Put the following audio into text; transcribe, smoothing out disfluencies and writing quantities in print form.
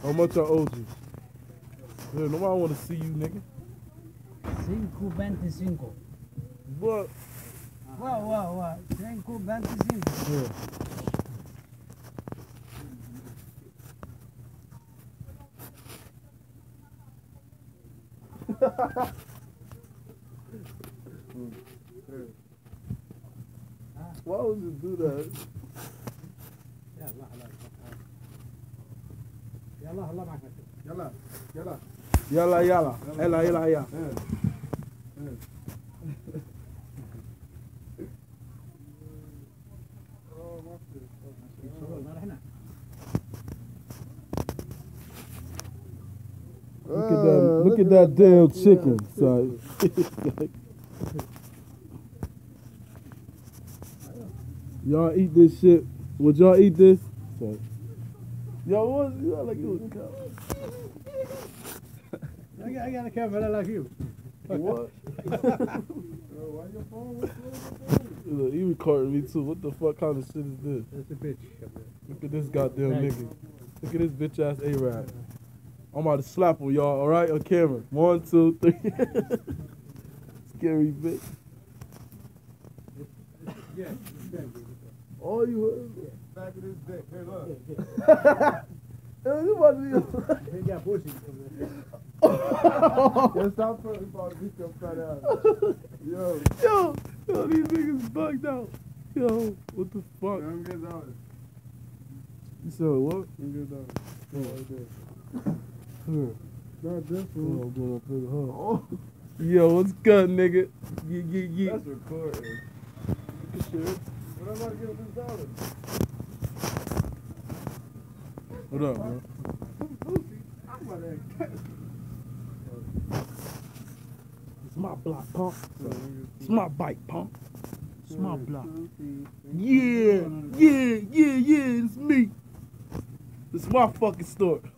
How much I owed you? Yeah, nobody want to see you, nigga. 5.25. What? Wow. 5.25. Yeah. Why would you do that? يلا Yalla. Look at that damn chicken, son. Y'all eat this shit. Would y'all eat this? Sorry. Y'all was like it was cow. I got a camera like you. What? Why your phone? What's Look, he recording me too. What the fuck kind of shit is this? That's a bitch. Look at this goddamn nigga. Look at this bitch ass A-Rad. I'm about to slap him, y'all. All right, on camera. 1, 2, 3. Scary bitch. Yeah. Oh, you heard? Back of this dick. Hey, look. You about to He got bushy. Yeah, stop putting about to beat your fat ass. Yo, these niggas bugged out. Yo, what the fuck? I'm good out. You said what? I'm good out. Right there. Here. Not this Oh, one. I'm going up there, huh? Yo, what's good, nigga? Yeah. That's recording. Shit. What am I about to get with this dollar? What up, man? I'm about to It's my block, punk. It's my bike, punk. It's my block. Yeah, it's me. It's my fucking store.